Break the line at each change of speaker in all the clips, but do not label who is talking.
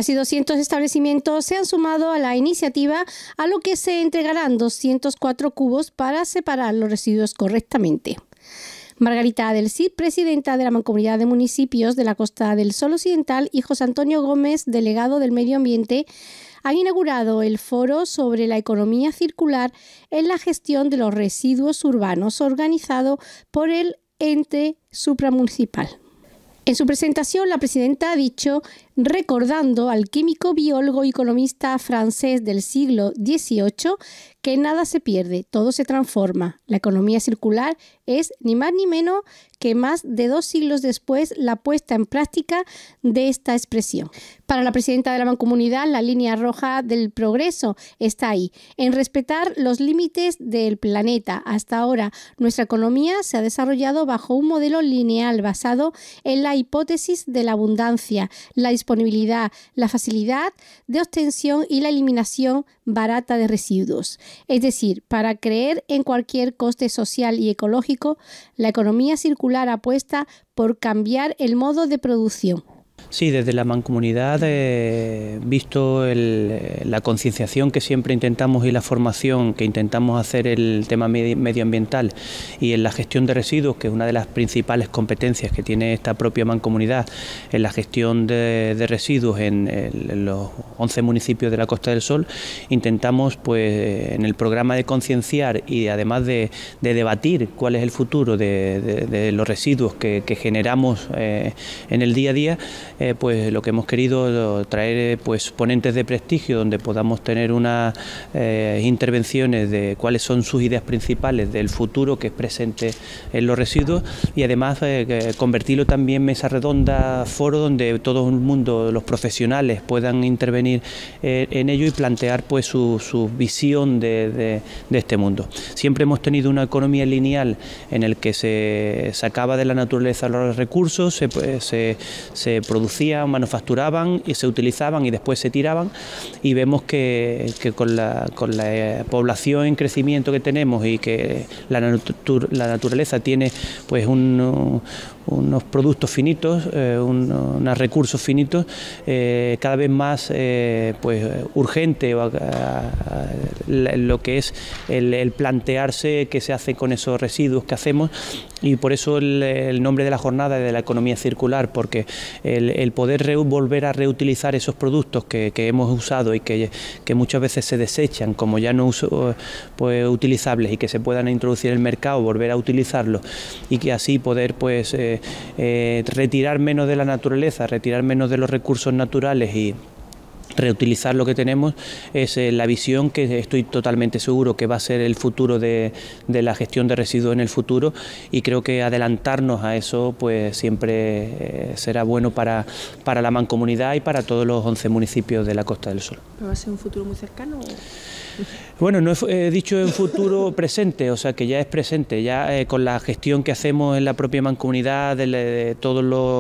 Casi 200 establecimientos se han sumado a la iniciativa, a lo que se entregarán 204 cubos para separar los residuos correctamente. Margarita del Cid, presidenta de la Mancomunidad de Municipios de la Costa del Sol Occidental, y José Antonio Gómez, delegado del Medio Ambiente, han inaugurado el foro sobre la economía circular en la gestión de los residuos urbanos, organizado por el ente supramunicipal. En su presentación, la presidenta ha dicho, recordando al químico, biólogo y economista francés del siglo XVIII, que nada se pierde, todo se transforma. La economía circular es ni más ni menos que más de 2 siglos después la puesta en práctica de esta expresión. Para la presidenta de la Mancomunidad, la línea roja del progreso está ahí, en respetar los límites del planeta. Hasta ahora, nuestra economía se ha desarrollado bajo un modelo lineal basado en la hipótesis de la abundancia, la disponibilidad, la facilidad de obtención y la eliminación barata de residuos. Es decir, para creer en cualquier coste social y ecológico, la economía circular apuesta por cambiar el modo de producción.
Sí, desde la Mancomunidad, visto la concienciación que siempre intentamos y la formación que intentamos hacer el tema medioambiental y en la gestión de residuos, que es una de las principales competencias que tiene esta propia Mancomunidad en la gestión de residuos en los 11 municipios de la Costa del Sol, intentamos pues en el programa de concienciar y además de debatir cuál es el futuro de los residuos que generamos en el día a día, pues lo que hemos querido traer pues ponentes de prestigio donde podamos tener unas intervenciones de cuáles son sus ideas principales del futuro que es presente en los residuos y además convertirlo también en mesa redonda, foro donde todo el mundo, los profesionales puedan intervenir en ello y plantear pues su visión de este mundo. Siempre hemos tenido una economía lineal en el que se sacaba de la naturaleza los recursos, se producían, manufacturaban y se utilizaban y después se tiraban, y vemos que con la población en crecimiento que tenemos y que la naturaleza tiene pues unos productos finitos, unos recursos finitos, cada vez más pues urgente lo que es el plantearse qué se hace con esos residuos que hacemos, y por eso el nombre de la jornada es de la economía circular, porque el poder volver a reutilizar esos productos que hemos usado y que muchas veces se desechan como ya no pues utilizables y que se puedan introducir en el mercado, volver a utilizarlos y que así poder pues retirar menos de la naturaleza, retirar menos de los recursos naturales y reutilizar lo que tenemos, es la visión que estoy totalmente seguro que va a ser el futuro de la gestión de residuos en el futuro, y creo que adelantarnos a eso pues siempre será bueno para la Mancomunidad y para todos los 11 municipios de la Costa del Sol.
¿Pero va a ser un futuro muy cercano?
Bueno, no he dicho en futuro presente, o sea que ya es presente, ya con la gestión que hacemos en la propia Mancomunidad de todo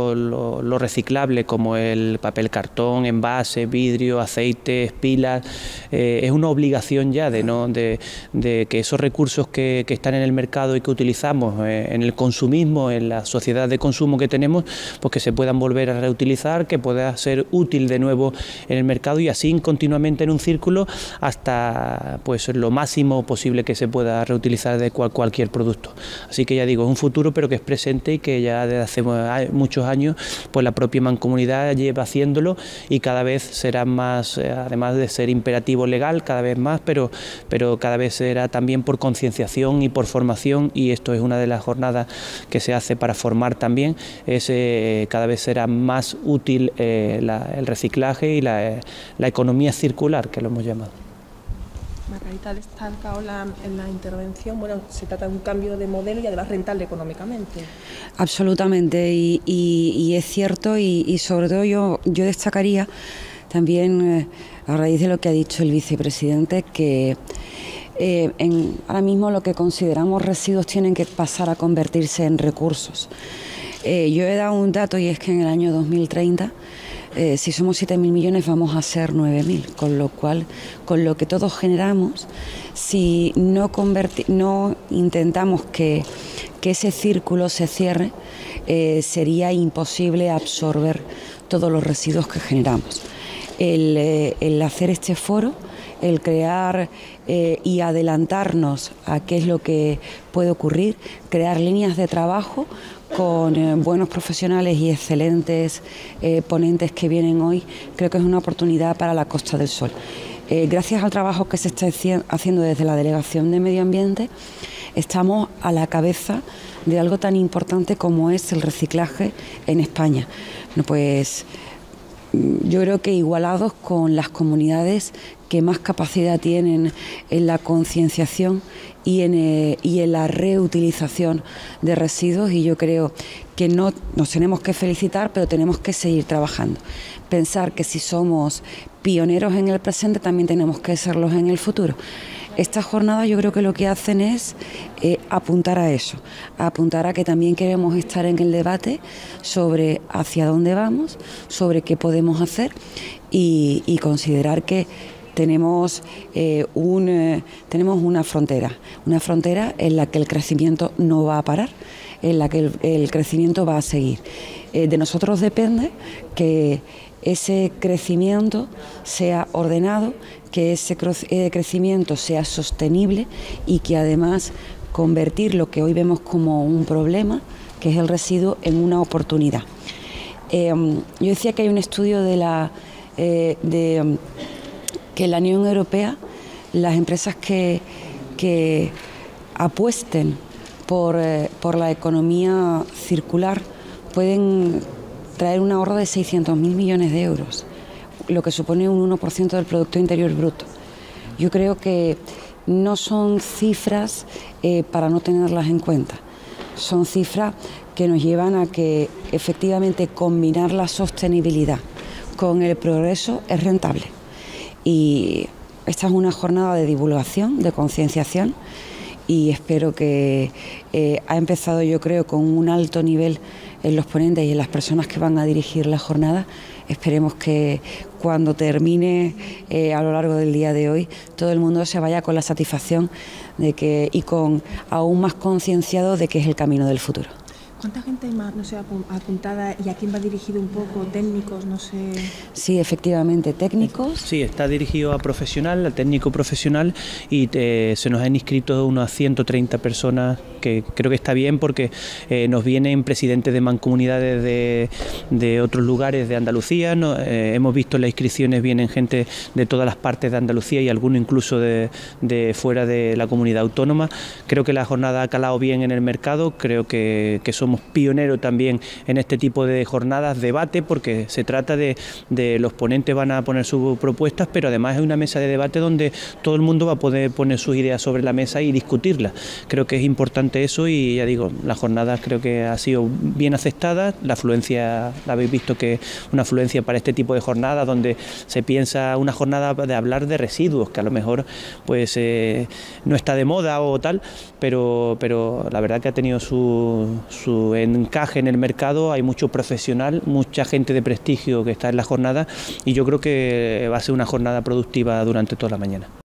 lo reciclable como el papel cartón, envase, vidrio, aceites, pilas, es una obligación ya de que esos recursos que están en el mercado y que utilizamos en el consumismo, en la sociedad de consumo que tenemos, pues que se puedan volver a reutilizar, que pueda ser útil de nuevo en el mercado y así continuamente en un círculo hasta pues lo máximo posible que se pueda reutilizar de cualquier producto. Así que ya digo, es un futuro pero que es presente y que ya desde hace muchos años pues la propia Mancomunidad lleva haciéndolo y cada vez será más, además de ser imperativo legal, cada vez más, pero cada vez será también por concienciación y por formación, y esto es una de las jornadas que se hace para formar también, cada vez será más útil el reciclaje y la economía circular, que lo hemos llamado.
Margarita ha destacado en la intervención, bueno, se trata de un cambio de modelo y además rentable económicamente.
Absolutamente, y es cierto, y sobre todo yo destacaría también, a raíz de lo que ha dicho el vicepresidente, que ahora mismo lo que consideramos residuos tienen que pasar a convertirse en recursos. Yo he dado un dato, y es que en el año 2030, si somos 7.000 millones vamos a ser 9.000, con lo cual, con lo que todos generamos, si no intentamos que ese círculo se cierre, sería imposible absorber todos los residuos que generamos. el hacer este foro, el crear y adelantarnos a qué es lo que puede ocurrir, crear líneas de trabajo con buenos profesionales y excelentes ponentes que vienen hoy, creo que es una oportunidad para la Costa del Sol. Gracias al trabajo que se está haciendo desde la Delegación de Medio Ambiente, estamos a la cabeza de algo tan importante como es el reciclaje en España. No, pues yo creo que igualados con las comunidades que más capacidad tienen en la concienciación y en la reutilización de residuos, y yo creo que no nos tenemos que felicitar, pero tenemos que seguir trabajando. Pensar que si somos pioneros en el presente, también tenemos que serlos en el futuro. Estas jornadas yo creo que lo que hacen es apuntar a eso, apuntar a que también queremos estar en el debate sobre hacia dónde vamos, sobre qué podemos hacer y considerar que tenemos una frontera en la que el crecimiento no va a parar, en la que el crecimiento va a seguir. De nosotros depende que ese crecimiento sea ordenado, que ese crecimiento sea sostenible y que además convertir lo que hoy vemos como un problema, que es el residuo, en una oportunidad. Yo decía que hay un estudio que en la Unión Europea las empresas que apuesten por la economía circular pueden traer un ahorro de 600.000 millones de euros, lo que supone un 1% del Producto Interior Bruto. Yo creo que no son cifras para no tenerlas en cuenta, son cifras que nos llevan a que efectivamente combinar la sostenibilidad con el progreso es rentable. Y esta es una jornada de divulgación, de concienciación, y espero que ha empezado, yo creo, con un alto nivel en los ponentes y en las personas que van a dirigir la jornada. Esperemos que cuando termine a lo largo del día de hoy, todo el mundo se vaya con la satisfacción de que, y con aún más concienciado de que es el camino del futuro.
¿Cuánta gente hay más, no sé, apuntada y a quién va dirigido un poco? ¿Técnicos, no sé?
Sí, efectivamente, técnicos.
Sí, está dirigido a profesional, a técnico profesional, y se nos han inscrito unas 130 personas, que creo que está bien porque nos vienen presidentes de mancomunidades de otros lugares de Andalucía. Hemos visto en las inscripciones, vienen gente de todas las partes de Andalucía y algunos incluso de fuera de la comunidad autónoma. Creo que la jornada ha calado bien en el mercado, creo que somos pioneros también en este tipo de jornadas, debate, porque se trata de los ponentes van a poner sus propuestas, pero además es una mesa de debate donde todo el mundo va a poder poner sus ideas sobre la mesa y discutirlas. Creo que es importante eso, y ya digo, la jornada creo que ha sido bien aceptada. La afluencia, la habéis visto, que una afluencia para este tipo de jornadas donde se piensa una jornada de hablar de residuos, que a lo mejor pues no está de moda o tal, pero la verdad que ha tenido su encaje en el mercado. Hay mucho profesional, mucha gente de prestigio que está en la jornada, y yo creo que va a ser una jornada productiva durante toda la mañana.